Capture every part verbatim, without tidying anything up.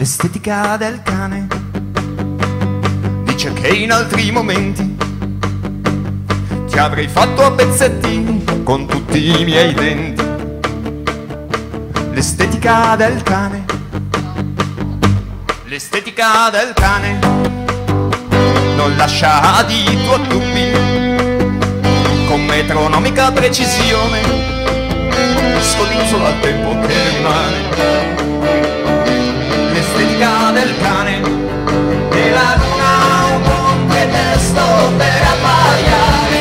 l'estetica del cane dice che in altri momenti ti avrei fatto a pezzettini con tutti i miei denti. L'estetica del cane, l'estetica del cane non lascia di tuo dubbi, con metronomica precisione scodinzola al tempo che rimane. L'estetica del cane e la luna un buon pretesto per appariare.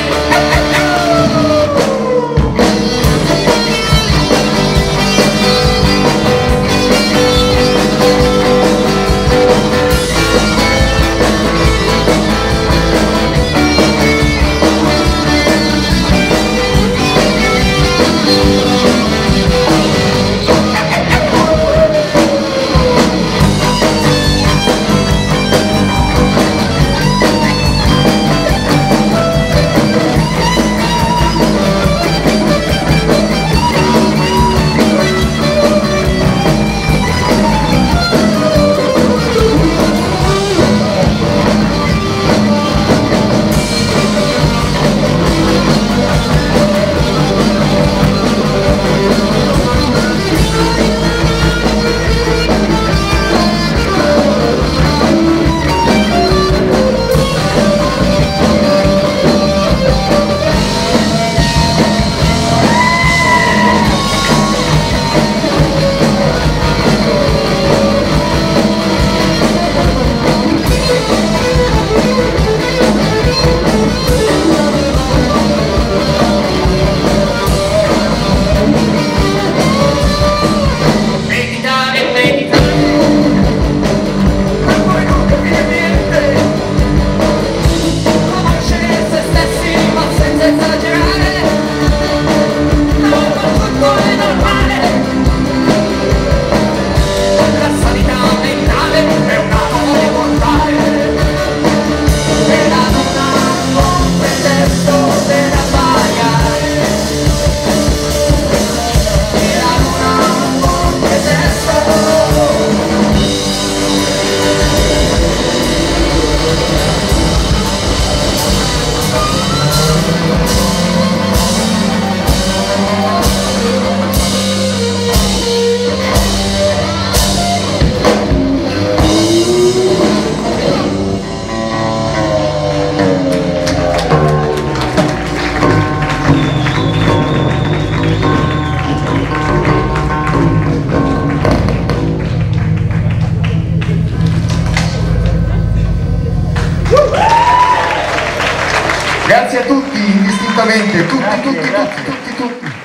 Grazie a tutti, indistintamente, tutti, tutti, tutti, tutti, tutti.